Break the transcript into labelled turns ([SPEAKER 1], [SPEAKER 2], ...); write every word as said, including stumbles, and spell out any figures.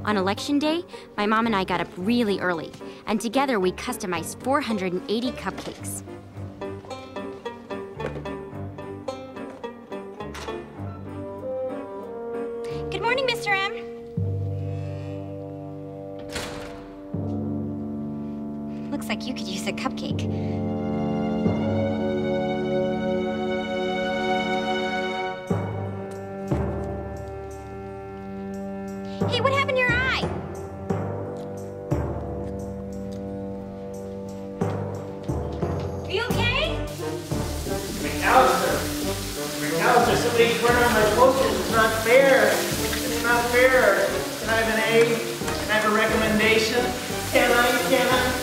[SPEAKER 1] On election day, my mom and I got up really early, and together we customized four hundred eighty cupcakes. Good morning, Mister M. Looks like you could use a cupcake. Hey, what happened to your eye? Are you okay?
[SPEAKER 2] McAllister! McAllister, somebody turn on my posters. It's not fair. It's not fair. Can I have an A? Can I have a recommendation? Can I? Can I?